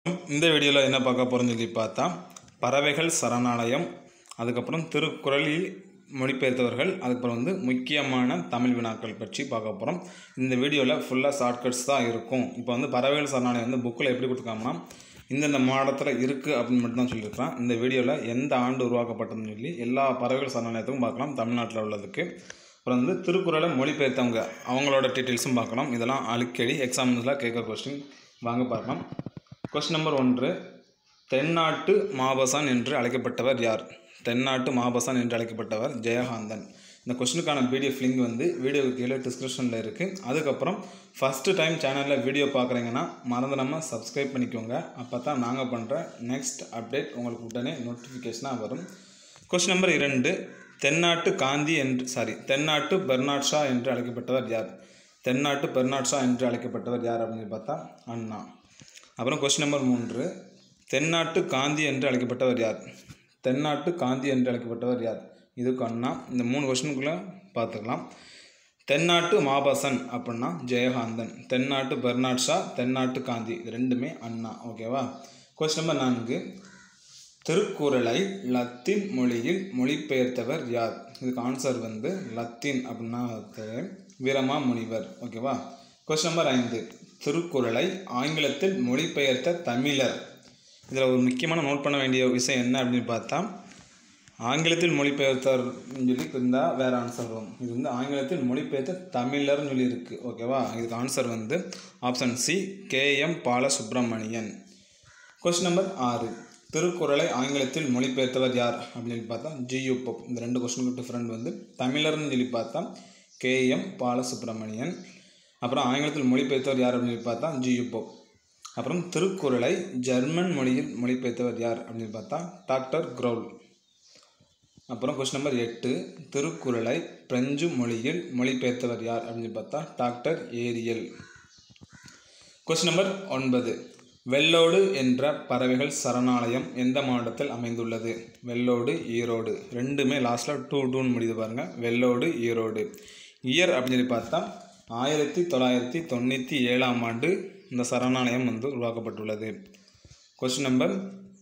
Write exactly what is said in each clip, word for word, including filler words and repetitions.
இந்த வீடியோவில் என்ன பார்க்க போகிறோம்னு சொல்லி பார்த்தா பறவைகள் சரணாலயம், அதுக்கப்புறம் திருக்குறளில் மொழிபெயர்த்தவர்கள், அதுக்கப்புறம் வந்து முக்கியமான தமிழ் வினாக்கள் பற்றி பார்க்க போகிறோம். இந்த வீடியோவில் ஃபுல்லாக ஷார்ட்கட்ஸ் தான் இருக்கும். இப்போ வந்து பறவைகள் சரணாலயம் வந்து புக்கில் எப்படி கொடுத்துருக்காங்கன்னா இந்தந்த மாவட்டத்தில் இருக்குது அப்படின்னு மட்டும் தான் சொல்லியிருக்கிறேன். இந்த வீடியோவில் எந்த ஆண்டு உருவாக்கப்பட்டதுன்னு சொல்லி எல்லா பறவைகள் சரணாலயத்துக்கும் பார்க்கலாம், தமிழ்நாட்டில் உள்ளதுக்கு. அப்புறம் வந்து திருக்குறளை மொழிபெயர்த்தவங்க அவங்களோட டீட்டெயில்ஸும் பார்க்கலாம். இதெல்லாம் அடிக்கடி எக்ஸாம்ஸில் கேட்குற கொஸ்டின், வாங்க பார்க்கலாம். கொஸ்டின் நம்பர் ஒன்று, தென்னாட்டு மாபசான் என்று அழைக்கப்பட்டவர் யார்? தென்னாட்டு மாபசான் என்று அழைக்கப்பட்டவர் ஜெயகாந்தன். இந்த கொஸ்டினுக்கான பிடிஎஃப் லிங்க் வந்து வீடியோவுக்கு கீழே டிஸ்கிரிப்ஷனில் இருக்குது. அதுக்கப்புறம் ஃபஸ்ட்டு டைம் சேனலில் வீடியோ பார்க்குறீங்கன்னா மறந்துடாமல் சப்ஸ்கிரைப் பண்ணிக்கோங்க. அப்போ தான் நாங்கள் பண்ணுற நெக்ஸ்ட் அப்டேட் உங்களுக்கு உடனே நோட்டிஃபிகேஷனாக வரும். கொஸ்டின் நம்பர் இரண்டு, தென்னாட்டு காந்தி என்று சாரி தென்னாட்டு பெர்னாட் ஷா என்று அழைக்கப்பட்டவர் யார்? தென்னாட்டு பெர்னாட் ஷா என்று அழைக்கப்பட்டவர் யார் அப்படின்னு பார்த்தா அண்ணா. அப்புறம் கொஸ்டின் நம்பர் மூன்று, தென்னாட்டு காந்தி என்று அழைக்கப்பட்டவர் யார்? தென்னாட்டு காந்தி என்று அழைக்கப்பட்டவர் யார்? இதுக்கு அண்ணா. இந்த மூணு கொஸ்டினுக்குள்ளே பார்த்துக்கலாம். தென்னாட்டு மாபசன் அப்படின்னா ஜெயகாந்தன், தென்னாட்டு பெர்னாட் ஷா, தென்னாட்டு காந்தி, இது ரெண்டுமே அண்ணா. ஓகேவா? கொஸ்டின் நம்பர் நான்கு, திருக்குறளை லத்தீன் மொழியில் மொழிபெயர்த்தவர் யார்? இதுக்கு ஆன்சர் வந்து லத்தீன் அப்படின்னா வீரமா முனிவர். ஓகேவா? கொஸ்டின் நம்பர் ஐந்து, திருக்குறளை ஆங்கிலத்தில் மொழிபெயர்த்த தமிழர். இதில் ஒரு முக்கியமான நோட் பண்ண வேண்டிய விஷயம் என்ன அப்படின்னு பார்த்தா, ஆங்கிலத்தில் மொழிபெயர்த்தர் சொல்லி இருந்தால் வேறு ஆன்சர் வரும். இது வந்து ஆங்கிலத்தில் மொழிபெயர்த்த தமிழர்னு சொல்லி இருக்குது. ஓகேவா? இதுக்கு ஆன்சர் வந்து option C, K M Balasubramanian. Question number ஆறு, திருக்குறளை ஆங்கிலத்தில் மொழிபெயர்த்தவர் யார் அப்படின்னு பார்த்தா ஜி யு போப். இந்த ரெண்டு கொஸ்டினுக்கு டிஃப்ரெண்ட் வந்து தமிழர்னு சொல்லி பார்த்தா கே எம் பாலசுப்ரமணியன். அப்புறம் ஆங்கிலத்தில் மொழிபெயர்த்தவர் யார் அப்படின்னு பார்த்தா ஜி யு போப். அப்புறம் திருக்குறளை ஜெர்மன் மொழியில் மொழிபெயர்த்தவர் யார் அப்படின்னு பார்த்தா டாக்டர் க்ரௌல். அப்புறம் கொஸ்டின் நம்பர் எட்டு, திருக்குறளை பிரெஞ்சு மொழியில் மொழிபெயர்த்தவர் யார் அப்படின்னு பார்த்தா டாக்டர் ஏரியல். கொஸ்டின் நம்பர் ஒன்பது, வெள்ளோடு என்ற பறவைகள் சரணாலயம் எந்த மாவட்டத்தில் அமைந்துள்ளது? வெள்ளோடு, ஈரோடு, ரெண்டுமே லாஸ்ட்டில் டூ டூன்னு முடியுது பாருங்கள். வெள்ளோடு, ஈரோடு. இயர் அப்படின்னு சொல்லி பார்த்தா ஆயிரத்தி தொள்ளாயிரத்தி தொண்ணூற்றி ஏழாம் ஆண்டு இந்த சரணாலயம் வந்து உருவாக்கப்பட்டுள்ளது. கொஸ்டின் நம்பர்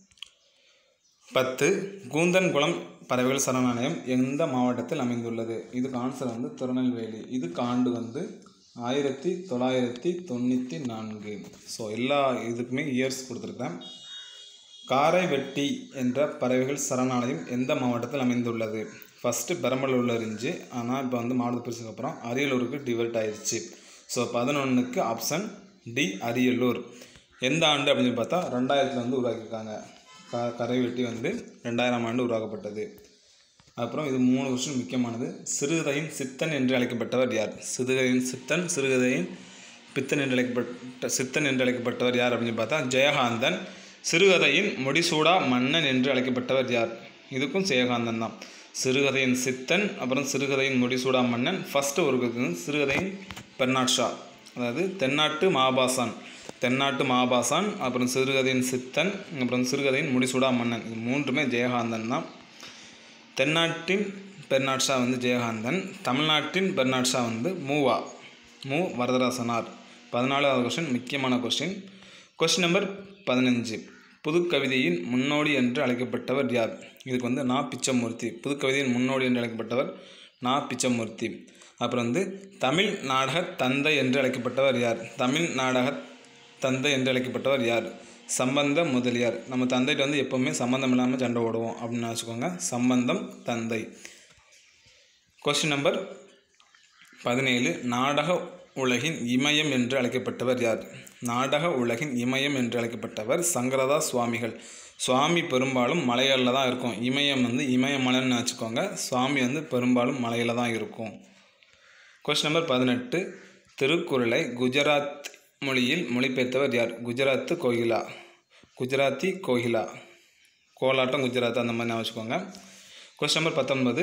பத்து, கூந்தன்குளம் பறவைகள் சரணாலயம் எந்த மாவட்டத்தில் அமைந்துள்ளது? இதுக்கு ஆன்சர் வந்து திருநெல்வேலி. இதுக்கு ஆண்டு வந்து ஆயிரத்தி தொள்ளாயிரத்தி தொண்ணூற்றி நான்கு. ஸோ எல்லா இதுக்குமே இயர்ஸ் கொடுத்துருக்கேன். காரைவெட்டி என்ற பறவைகள் சரணாலயம் எந்த மாவட்டத்தில் அமைந்துள்ளது? ஃபஸ்ட்டு பெரம்பலூரில் இருந்துச்சு, ஆனால் இப்போ வந்து மாவட்ட பிரிச்சதுக்கு அப்புறம் அரியலூருக்கு டிவைட் ஆயிடுச்சு. ஸோ பதினொன்றுக்கு ஆப்ஷன் டி, அரியலூர். எந்த ஆண்டு அப்படின்னு பார்த்தா ரெண்டாயிரத்தில் வந்து உருவாக்கியிருக்காங்க. க கரைவெட்டி வந்து ரெண்டாயிரம் ஆண்டு உருவாக்கப்பட்டது. அப்புறம் இது மூணு வருஷம் முக்கியமானது. சிறுகதையின் சித்தன் என்று அழைக்கப்பட்டவர் யார்? சிறுகதையின் சித்தன், சிறுகதையின் பித்தன் என்று அழைக்கப்பட்ட சித்தன் என்று அழைக்கப்பட்டவர் யார் அப்படின்னு பார்த்தா ஜெயகாந்தன். சிறுகதையின் முடிசூடா மன்னன் என்று அழைக்கப்பட்டவர் யார்? இதுக்கும் ஜெயகாந்தன் தான். சிறுகதையின் சித்தன், அப்புறம் சிறுகதையின் முடிசூடா மன்னன். ஃபஸ்ட்டு ஒரு சிறுகதையின் பெர்னாட் ஷா, அதாவது தென்னாட்டு மாபாசான், தென்னாட்டு மாபாசான், அப்புறம் சிறுகதையின் சித்தன், அப்புறம் சிறுகதையின் முடிசூடா மன்னன், இது மூன்றுமே ஜெயகாந்தன் தான். தென்னாட்டின் பெர்னாட் ஷா வந்து ஜெயகாந்தன், தமிழ்நாட்டின் பெர்னாட் ஷா வந்து மூவா மு வரதராசனார். பதினாலாவது கொஸ்டின், முக்கியமான கொஸ்டின். கொஸ்டின் நம்பர் பதினஞ்சு, புதுக்கவிதையின் முன்னோடி என்று அழைக்கப்பட்டவர் யார்? இதுக்கு வந்து நா பிச்சமூர்த்தி. புதுக்கவிதையின் முன்னோடி என்று அழைக்கப்பட்டவர் நா பிச்சமூர்த்தி. அப்புறம் வந்து தமிழ் நாடக தந்தை என்று அழைக்கப்பட்டவர் யார்? தமிழ் நாடக தந்தை என்று அழைக்கப்பட்டவர் யார்? சம்பந்த முதலியார். நம்ம தந்தைட்டு வந்து எப்போவுமே சம்பந்தம் இல்லாமல் சண்டை ஓடுவோம் அப்படின்னு வச்சுக்கோங்க. சம்பந்தம் தந்தை. கொஸ்டின் நம்பர் பதினேழு, நாடக உலகின் இமயம் என்று அழைக்கப்பட்டவர் யார்? நாடக உலகின் இமயம் என்று அழைக்கப்பட்டவர் சங்கரதாஸ் சுவாமிகள். சுவாமி பெரும்பாலும் மலைகளில் தான் இருக்கும். இமயம் வந்து இமயமலைன்னு வச்சுக்கோங்க. சுவாமி வந்து பெரும்பாலும் மலையில் தான் இருக்கும். கொஸ்டின் நம்பர் பதினெட்டு, திருக்குறளை குஜராத் மொழியில் மொழிபெயர்த்தவர் யார்? குஜராத்து கோகிலா, குஜராத்தி கோகிலா, கோலாட்டம் குஜராத் அந்த மாதிரி நான் வச்சுக்கோங்க. கொஸ்டின் நம்பர் பத்தொன்பது,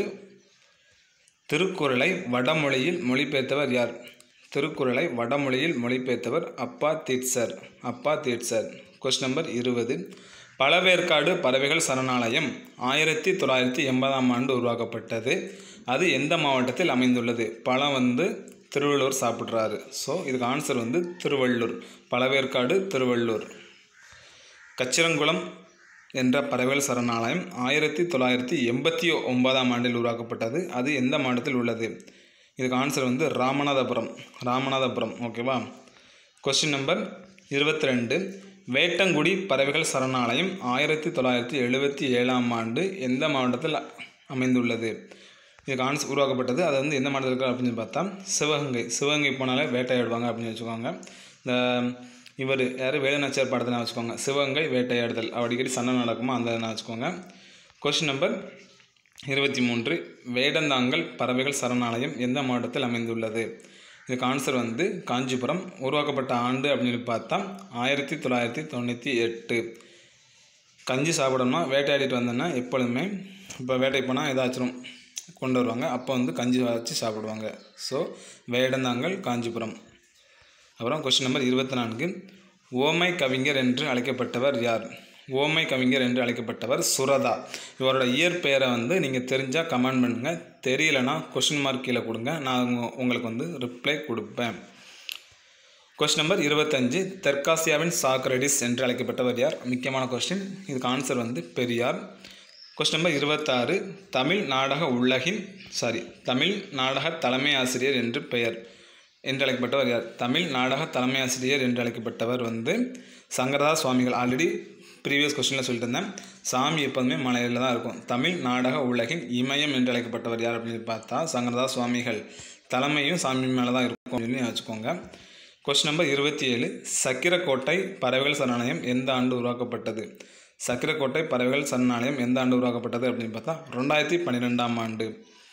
திருக்குறளை வடமொழியில் மொழிபெயர்த்தவர் யார்? திருக்குறளை வடமொழியில் மொழிபெயர்த்தவர் அப்பா தீட்சர், அப்பா தீட்சர். கொஸ்டின் நம்பர் இருபது, பழவேற்காடு பறவைகள் சரணாலயம் ஆயிரத்தி தொள்ளாயிரத்தி எண்பதாம் ஆண்டு உருவாக்கப்பட்டது. அது எந்த மாவட்டத்தில் அமைந்துள்ளது? பழம் வந்து திருவள்ளூர் சாப்பிட்றாரு. ஸோ இதுக்கு ஆன்சர் வந்து திருவள்ளூர். பழவேற்காடு திருவள்ளூர். கச்சிரங்குளம் என்ற பறவைகள் சரணாலயம் ஆயிரத்தி தொள்ளாயிரத்தி எண்பத்தி ஒன்பதாம் ஆண்டில் உருவாக்கப்பட்டது. அது எந்த மாவட்டத்தில் உள்ளது? இதுக்கு ஆன்சர் வந்து ராமநாதபுரம். ராமநாதபுரம் ஓகேவா. கொஸ்டின் நம்பர் இருபத்தி ரெண்டு. வேட்டங்குடி பறவைகள் சரணாலயம் ஆயிரத்தி தொள்ளாயிரத்தி எழுபத்தி ஏழாம் ஆண்டு எந்த மாவட்டத்தில் அமைந்துள்ளது? இதுக்கு ஆன்சர் உருவாக்கப்பட்டது. அது வந்து எந்த மாவட்டத்தில் இருக்குது அப்படின்னு பார்த்தா சிவகங்கை. சிவகங்கை போனாலே வேட்டையாடுவாங்க அப்படின்னு வச்சுக்கோங்க. இந்த இவர் யார் வேலுநாச்சியார் படத்தில் வச்சுக்கோங்க. சிவகங்கை வேட்டையாடுதல் அடிக்கடி சண்டை நடக்குமா அந்த வச்சுக்கோங்க. கொஸ்டின் நம்பர் இருபத்தி மூன்று. வேடந்தாங்கல் பறவைகள் சரணாலயம் எந்த மாவட்டத்தில் அமைந்துள்ளது? இதுக்கு ஆன்சர் வந்து காஞ்சிபுரம். உருவாக்கப்பட்ட ஆண்டு அப்படின்னு பார்த்தா ஆயிரத்தி தொள்ளாயிரத்தி தொண்ணூற்றி எட்டு. கஞ்சி சாப்பிடணும்னா வேட்டையாடிட்டு வந்தோன்னா எப்பொழுதுமே இப்போ வேட்டைக்கு போனால் ஏதாச்சும் கொண்டு வருவாங்க, அப்போ வந்து கஞ்சி வச்சு சாப்பிடுவாங்க. ஸோ வேடந்தாங்கல் காஞ்சிபுரம். அப்புறம் கொஸ்டின் நம்பர் இருபத்தி நான்கு. ஓமை கவிஞர் என்று அழைக்கப்பட்டவர் யார்? ஓமை கவிஞர் என்று அழைக்கப்பட்டவர் சுரதா. இவரோட இயற்பெயரை வந்து நீங்கள் தெரிஞ்சால் கமெண்ட் பண்ணுங்கள், தெரியலைன்னா கொஸ்டின் மார்க் கீழே கொடுங்க, நான் உங்களுக்கு வந்து ரிப்ளை கொடுப்பேன். கொஸ்டின் நம்பர் இருபத்தஞ்சு. தெற்காசியாவின் சாக்ரடிஸ் என்று அழைக்கப்பட்டவர் யார்? முக்கியமான கொஸ்டின். இதுக்கு ஆன்சர் வந்து பெரியார். கொஸ்டின் நம்பர் இருபத்தாறு. தமிழ் நாடக உலகின் சாரி தமிழ் நாடக தலைமை ஆசிரியர் என்று பெயர் என்று அழைக்கப்பட்டவர் யார்? தமிழ் நாடக தலைமை ஆசிரியர் என்று அழைக்கப்பட்டவர் வந்து சங்கரதாஸ் சுவாமிகள். ஆல்ரெடி ப்ரீவியஸ் கொஸ்டினில் சொல்லிட்டு இருந்தேன், சாமி எப்போதுமே மலையில் தான் இருக்கும். தமிழ் நாடக உலகின் இமயம் என்று அழைக்கப்பட்டவர் யார் அப்படின்னு பார்த்தா சங்கரதாஸ் சுவாமிகள். தலைமையும் சாமி மேலே தான் இருக்கும் அப்படின்னு வச்சுக்கோங்க. கொஸ்டின் நம்பர் இருபத்தி ஏழு. சக்கிரக்கோட்டை பறவைகள் சரணாலயம் எந்த ஆண்டு உருவாக்கப்பட்டது? சக்கிரக்கோட்டை பறவைகள் சரணாலயம் எந்த ஆண்டு உருவாக்கப்பட்டது அப்படின்னு பார்த்தா ரெண்டாயிரத்தி பன்னிரெண்டாம் ஆண்டு.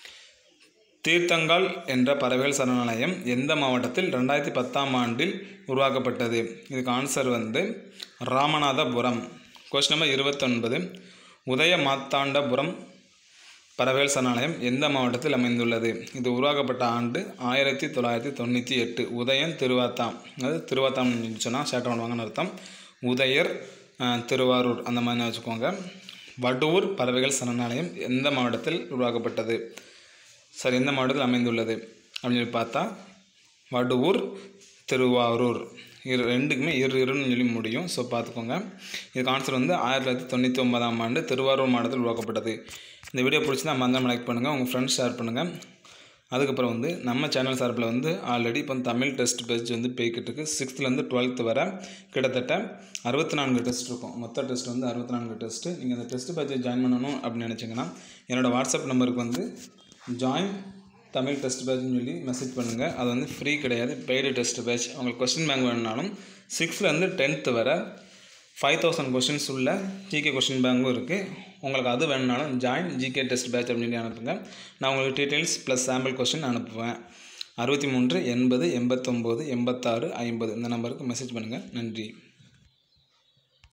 தீர்த்தங்கால் என்ற பறவைகள் சரணாலயம் எந்த மாவட்டத்தில் ரெண்டாயிரத்தி பத்தாம் ஆண்டில் உருவாக்கப்பட்டது? இதுக்கு ஆன்சர் வந்து ராமநாதபுரம். கொஸ்டின் நம்பர் இருபத்தொன்பது. உதய மாத்தாண்டபுரம் பறவைகள் சரணாலயம் எந்த மாவட்டத்தில் அமைந்துள்ளது? இது உருவாக்கப்பட்ட ஆண்டு ஆயிரத்தி தொள்ளாயிரத்தி தொண்ணூற்றி எட்டு. உதயன் திருவாத்தாம், அதாவது திருவாத்தாம் சொன்னால் சேட்டை பண்ணுவாங்கன்னு அர்த்தம். உதயர் திருவாரூர் அந்த மாதிரி வச்சுக்கோங்க. வடூர் பறவைகள் சரணாலயம் எந்த மாவட்டத்தில் உருவாக்கப்பட்டது? சரி, எந்த மாவட்டத்தில் அமைந்துள்ளது அப்படின்னு பார்த்தா வடூர் திருவாரூர். இரு ரெண்டுக்குமே இரு இருன்னு சொல்லி முடியும். ஸோ பார்த்துக்கோங்க. இதுக்கு ஆன்சர் வந்து ஆயிரத்தி தொள்ளாயிரத்தி தொண்ணூற்றி ஒன்பதாம் ஆண்டு திருவாரூர் மாவட்டத்தில் உருவாக்கப்பட்டது. இந்த வீடியோ பிடிச்சிருந்தா மறக்காம லைக் பண்ணுங்கள், உங்கள் ஃப்ரெண்ட்ஸ் ஷேர் பண்ணுங்கள். அதுக்கப்புறம் வந்து நம்ம சேனல் சார்பில் வந்து ஆல்ரெடி இப்போ தமிழ் டெஸ்ட் பேஜ் வந்து போய்கிட்டு இருக்குது. சிக்ஸ்த்துலேருந்து டுவெல்த்து வரை கிட்டத்தட்ட அறுபத்தி நான்கு டெஸ்ட் இருக்கும். மொத்த டெஸ்ட் வந்து அறுபத்தி நான்கு டெஸ்ட்டு. நீங்கள் அந்த டெஸ்ட் பேஜை ஜாயின் பண்ணணும் அப்படின்னு நினச்சிங்கன்னா என்னோடய வாட்ஸ்அப் நம்பருக்கு வந்து ஜாயின் தமிழ் டெஸ்ட் பேட்ச்னு சொல்லி மெசேஜ் பண்ணுங்கள். அது வந்து ஃப்ரீ கிடையாது, பெய்டு டெஸ்ட் பேட்ச். உங்களுக்கு கொஸ்டின் பேங்க் வேணுனாலும் சிக்ஸ்த்லேருந்து டென்த்து வரை ஃபைவ் தௌசண்ட் கொஸ்டின்ஸ் உள்ள ஜிகே கொஸ்டின் பேங்கும் இருக்குது. உங்களுக்கு அது வேணுனாலும் ஜாயின் ஜிகே டெஸ்ட் பேட்ச் அப்படின்னு சொல்லி அனுப்புங்க. நான் உங்களுக்கு டீட்டெயில்ஸ் ப்ளஸ் சாம்பிள் கொஸ்டின் அனுப்புவேன். அறுபத்தி மூன்று எண்பது எண்பத்தொம்போது எண்பத்தாறு ஐம்பது இந்த நம்பருக்கு மெசேஜ் பண்ணுங்கள். நன்றி.